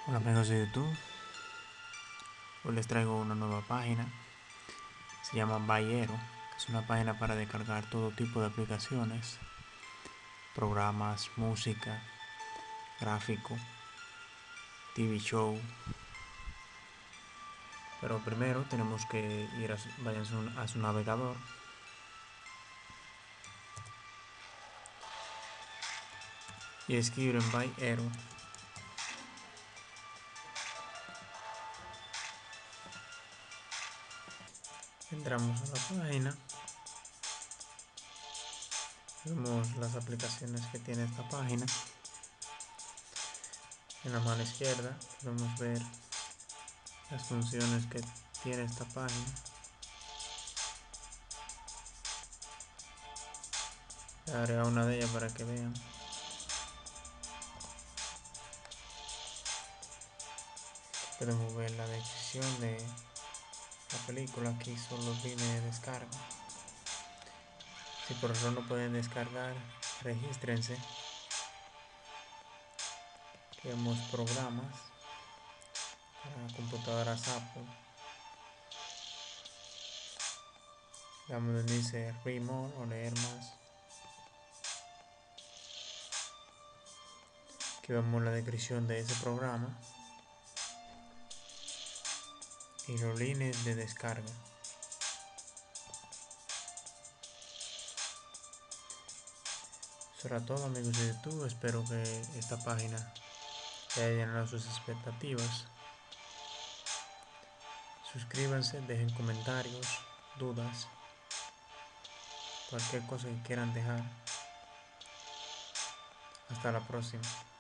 Hola amigos de YouTube, hoy les traigo una nueva página, se llama Bayero, que es una página para descargar todo tipo de aplicaciones, programas, música, gráfico, TV show. Pero primero tenemos que ir a su navegador y escribir en Bayero. Entramos a la página, vemos las aplicaciones que tiene esta página. En la mano izquierda podemos ver las funciones que tiene esta página. Le daré a una de ellas para que vean. Podemos ver la descripción de la película. Aquí son los links de descarga. Si por error no pueden descargar, regístrense. Aquí vemos programas para computadoras Apple. Damos donde dice Read More o leer más. Aquí vemos la descripción de ese programa y los links de descarga. Eso era todo amigos de YouTube. Espero que esta página haya llenado sus expectativas. Suscríbanse, dejen comentarios, dudas, cualquier cosa que quieran dejar. Hasta la próxima.